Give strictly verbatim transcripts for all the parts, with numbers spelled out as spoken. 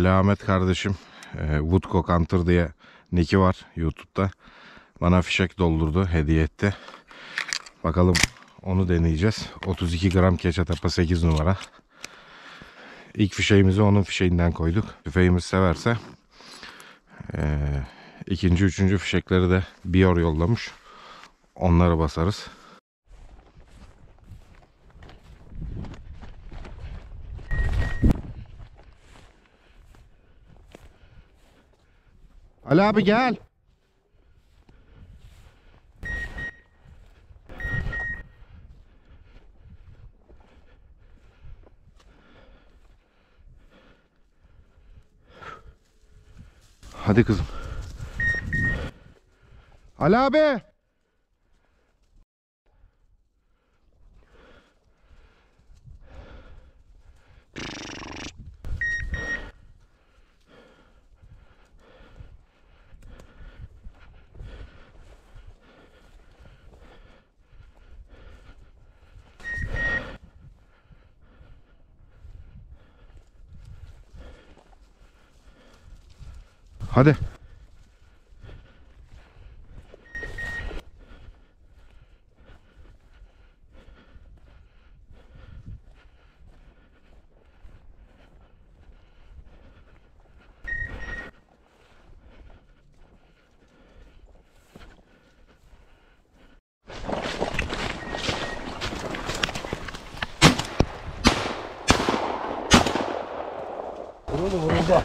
Ali Ahmet kardeşim e, Woodcock Hunter diye nick'i var YouTube'da. Bana fişek doldurdu, hediye etti. Bakalım onu deneyeceğiz. otuz iki gram Keçetapa sekiz numara. İlk fişeğimizi onun fişeğinden koyduk. Tüfeğimiz severse e, ikinci, üçüncü fişekleri de Bior yollamış. Onları basarız. Ali abi gel. Hadi kızım. Ali abi. Hadi. Vuruldu vuruldu.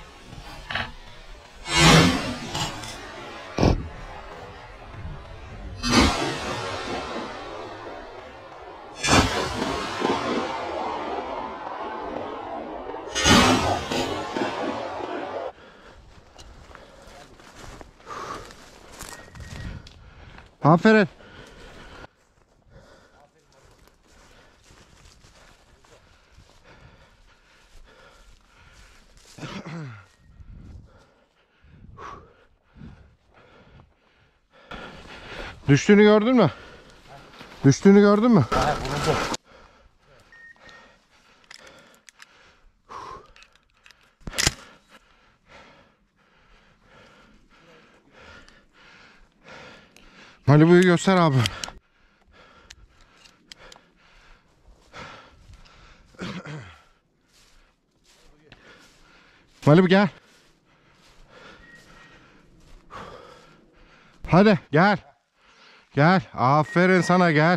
Aferin. Düştüğünü gördün mü? Düştüğünü gördün mü? Ha, vuruldu. Malibu'yu göster abi. Malibu gel. Hadi gel. Gel. Aferin sana, gel.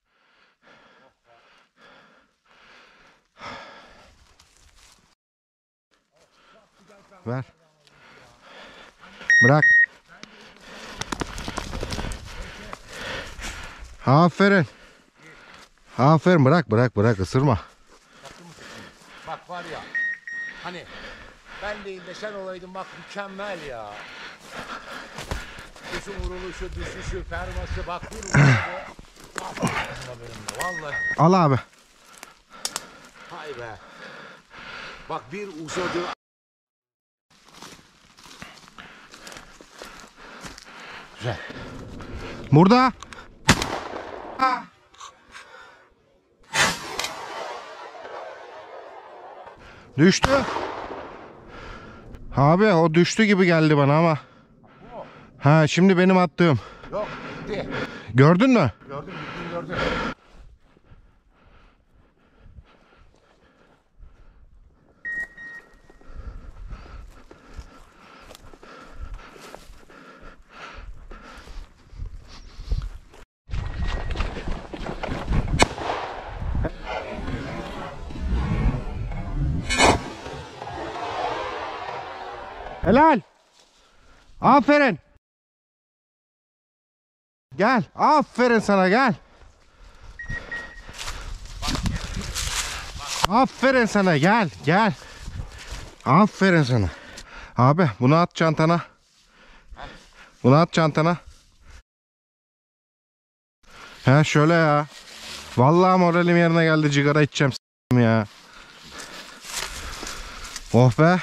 Ver. Bırak. Aferin. Aferin, bırak bırak bırak, ısırma. Bak var ya. Hani ben değil de sen olaydın, bak mükemmel ya. Kuşun vuruluşu, düşüşü, ferması, bak bir vuruluşu. Aferin benim de vallahi. Al abi. Hay be. Bak bir uzadı. Güzel. Burada. Düştü. Abi o düştü gibi geldi bana ama. Ha, şimdi benim attığım. Yok gitti. Gördün mü? Gördüm gittiğini gördüm. Helal. Aferin. Gel. Aferin sana, gel. Aferin sana, gel gel. Aferin sana. Abi bunu at çantana. Bunu at çantana. He şöyle ya. Vallahi moralim yerine geldi, cigara içeceğim s**tim ya. Oh be.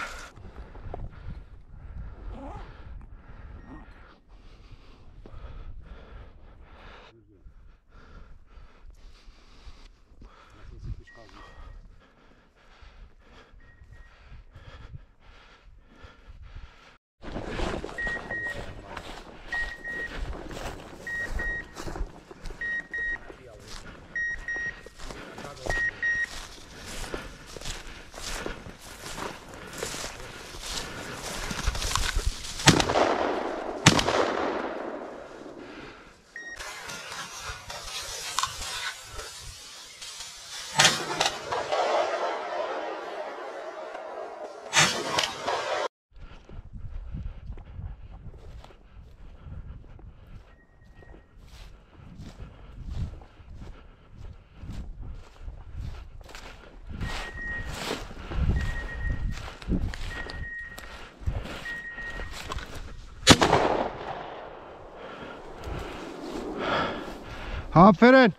Aferin.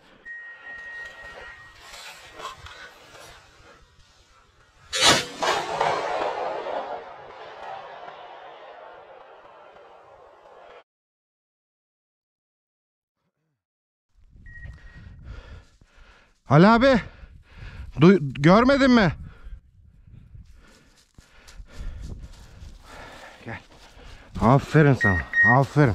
Ali abi. Duy görmedin mi? Gel. Aferin sana. Aferin.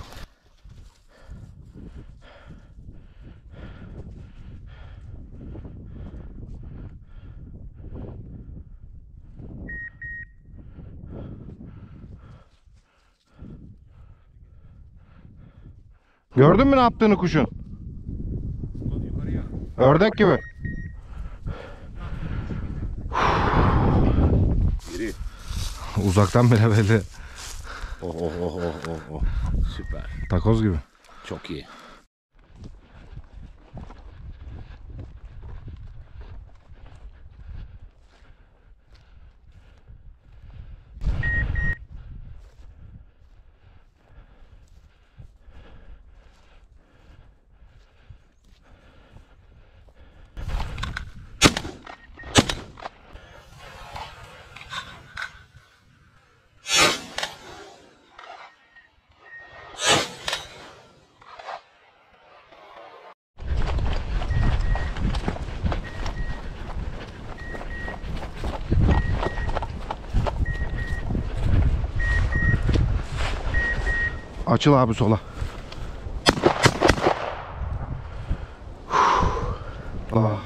Gördün mü ne yaptığını kuşun? Ördek gibi. Biri. Uzaktan bile belli. Oh oh oh oh oh oh. Süper. Takoz gibi. Çok iyi. Açıl abi sola. Ah.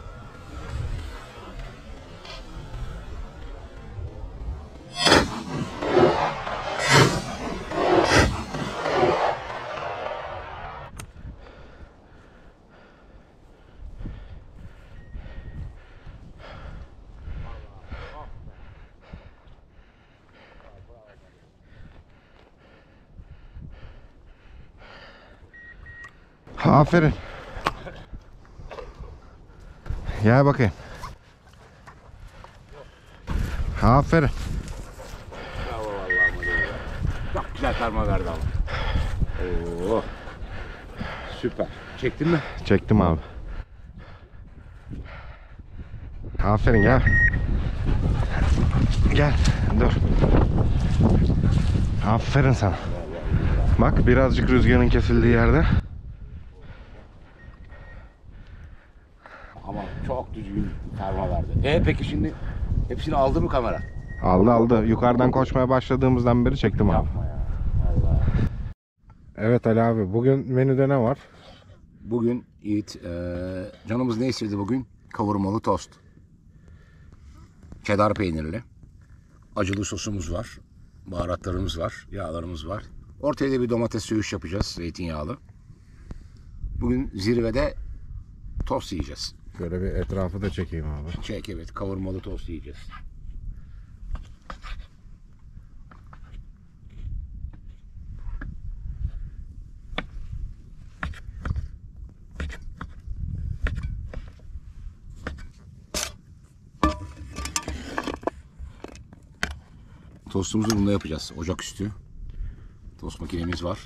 Aferin. Gel bakayım. Aferin. Bravo vallahi Mali. Çok güzel karma verdi ama. Oo. Süper. Çektin mi? Çektim abi. Aferin gel. Gel dur. Aferin sana. Bak birazcık rüzgarın kesildiği yerde. Ama çok düzgün karma verdi. E peki şimdi hepsini aldı mı kamera? Aldı aldı. Yukarıdan koşmaya başladığımızdan beri çektim abi. Yapma ya. Vallahi. Evet Ali abi, bugün menüde ne var? Bugün Yiğit, e, canımız ne istedi bugün? Kavurmalı tost. Çedar peynirli. Acılı sosumuz var. Baharatlarımız var. Yağlarımız var. Ortaya da bir domates söğüş yapacağız. Zeytinyağlı. Bugün zirvede tost yiyeceğiz. Şöyle bir etrafı da çekeyim abi. Çek evet, kavurmalı tost yiyeceğiz. Tostumuzu bunda yapacağız. Ocaküstü. Tost makinemiz var.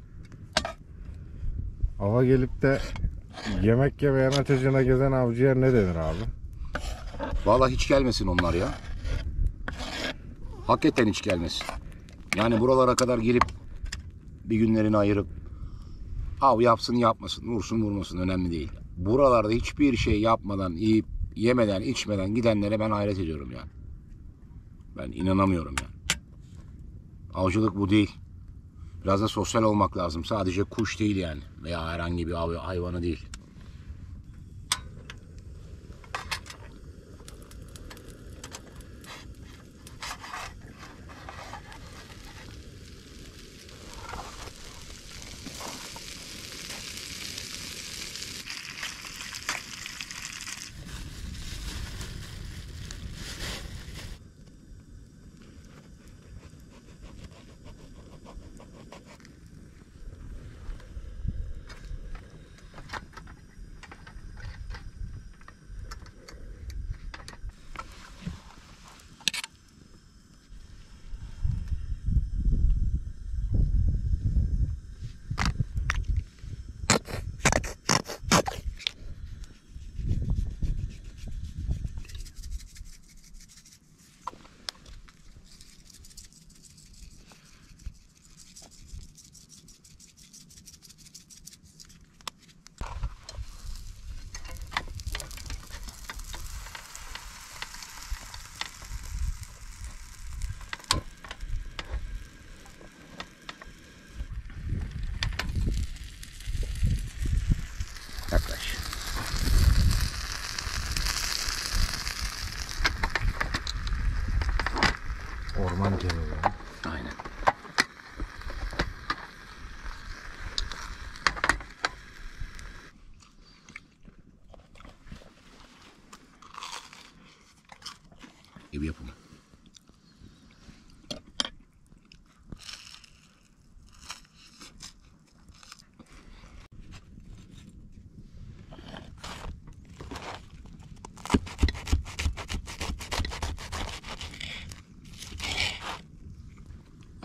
Hava gelip de yemek yemeyen ateşine gezen avcıya ne denir abi? Vallahi hiç gelmesin onlar ya. Hakikaten hiç gelmesin. Yani buralara kadar gelip bir günlerini ayırıp av yapsın yapmasın, vursun vurmasın önemli değil. Buralarda hiçbir şey yapmadan, yiyip yemeden, içmeden gidenlere ben hayret ediyorum yani. Ben inanamıyorum yani. Avcılık bu değil. Biraz da sosyal olmak lazım. Sadece kuş değil yani. Veya herhangi bir av hayvanı değil.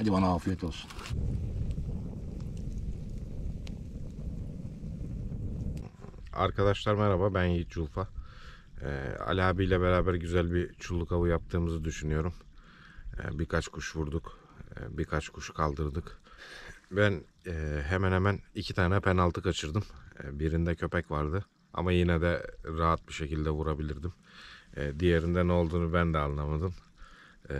Hadi bana afiyet olsun. Arkadaşlar merhaba, ben Yiğit Culfa. Ee, Ali abiyle beraber güzel bir çulluk avı yaptığımızı düşünüyorum. Ee, birkaç kuş vurduk, ee, birkaç kuş kaldırdık. Ben e, hemen hemen iki tane penaltı kaçırdım. Ee, birinde köpek vardı ama yine de rahat bir şekilde vurabilirdim. Ee, diğerinde ne olduğunu ben de anlamadım. Ee,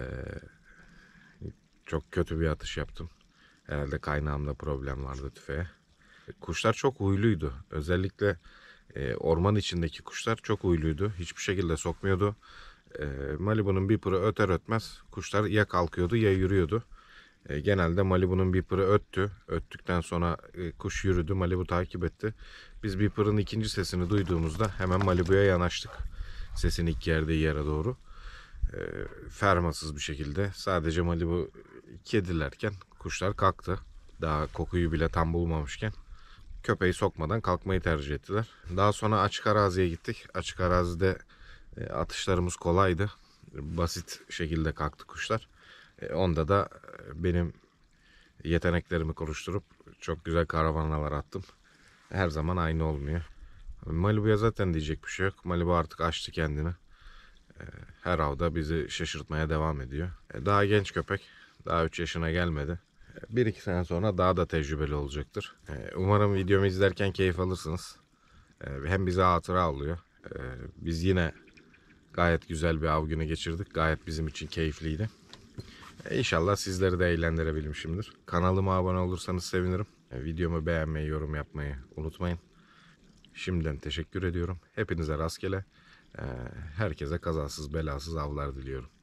çok kötü bir atış yaptım. Herhalde kaynağımda problem vardı tüfeğe. Kuşlar çok huyluydu. Özellikle e, orman içindeki kuşlar çok huyluydu. Hiçbir şekilde sokmuyordu. E, Malibu'nun bipırı öter ötmez kuşlar ya kalkıyordu ya yürüyordu. E, genelde Malibu'nun bipırı öttü. Öttükten sonra e, kuş yürüdü. Malibu takip etti. Biz bipırın ikinci sesini duyduğumuzda hemen Malibu'ya yanaştık. Sesin ilk geldiği yere doğru. E, fermasız bir şekilde sadece Malibu kedilerken kuşlar kalktı. Daha kokuyu bile tam bulmamışken köpeği sokmadan kalkmayı tercih ettiler. Daha sonra açık araziye gittik. Açık arazide e, atışlarımız kolaydı. Basit şekilde kalktı kuşlar. E, onda da e, benim yeteneklerimi konuşturup çok güzel karavanalar attım. Her zaman aynı olmuyor. Malibu'ya zaten diyecek bir şey yok. Malibu artık açtı kendini. E, her avda bizi şaşırtmaya devam ediyor. E, daha genç köpek. Daha üç yaşına gelmedi. bir iki sene sonra daha da tecrübeli olacaktır. Umarım videomu izlerken keyif alırsınız. Hem bize hatıra oluyor. Biz yine gayet güzel bir av günü geçirdik. Gayet bizim için keyifliydi. İnşallah sizleri de eğlendirebilmişimdir. Kanalıma abone olursanız sevinirim. Videomu beğenmeyi, yorum yapmayı unutmayın. Şimdiden teşekkür ediyorum. Hepinize rastgele, herkese kazasız belasız avlar diliyorum.